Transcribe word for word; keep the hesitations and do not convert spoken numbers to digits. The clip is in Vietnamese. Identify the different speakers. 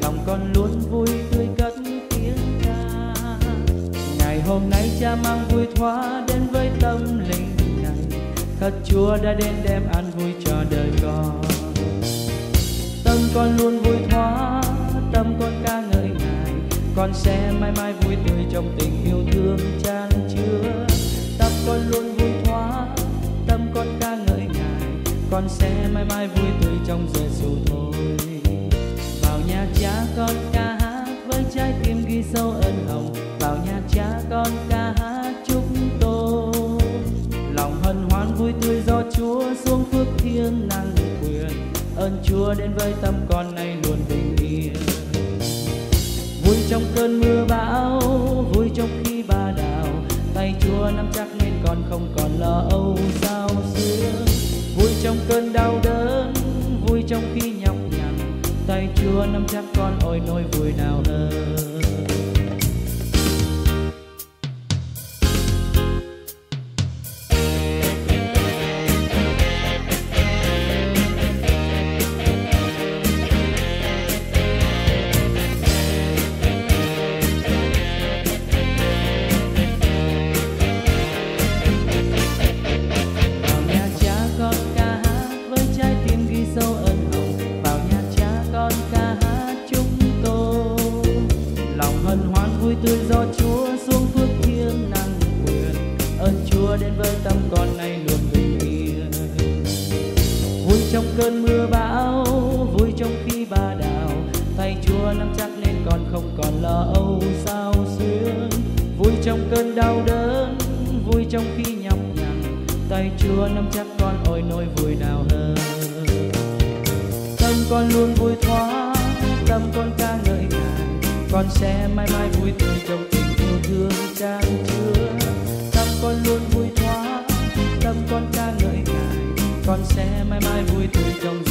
Speaker 1: lòng con luôn vui tươi cất tiếng ca. Ngày hôm nay Cha mang vui thoa đến với tâm linh này, thật Chúa đã đến đem an vui cho đời con. Tâm con luôn vui thoa, tâm con ca ngợi Ngài, con sẽ mãi mãi vui tươi trong tình yêu thương chan chứa. Tâm con luôn vui thoa, tâm con ca ngợi Ngài, con sẽ mãi mãi vui tươi trong Giêsu thôi. Vào nhà Cha con ca hát với trái tim ghi sâu ơn hồng, vào nhà Cha con ca hát chúc tô. Lòng hân hoan vui tươi do Chúa xuống phước thiên năng quyền, ơn Chúa đến với tâm con nay luôn bình yên. Vui trong cơn mưa bão, vui trong khi ba đào, tay Chúa nắm chắc nên con không còn lo âu sao xưa. Vui trong cơn đau đớn, vui trong khi nhọc nhằn, tay Chúa nắm chắc con ôi nỗi vui nào hơn. Tươi do Chúa xuống phước thiên năng quyền, ơn Chúa đến với tâm con nay luôn bình yên. Vui trong cơn mưa bão, vui trong khi ba đào, tay Chúa nắm chắc nên con không còn lo âu sao xuyên. Vui trong cơn đau đớn, vui trong khi nhọc nhằn, tay Chúa nắm chắc con ôi nỗi vui nào hơn. Tâm con luôn vui thoa, tâm con ca ngợi Ngài, con sẽ mãi mãi vui tươi trong tình yêu thương chan chứa. Tâm con luôn vui thoa, tâm con ca ngợi Ngài, con sẽ mãi mãi vui tươi trong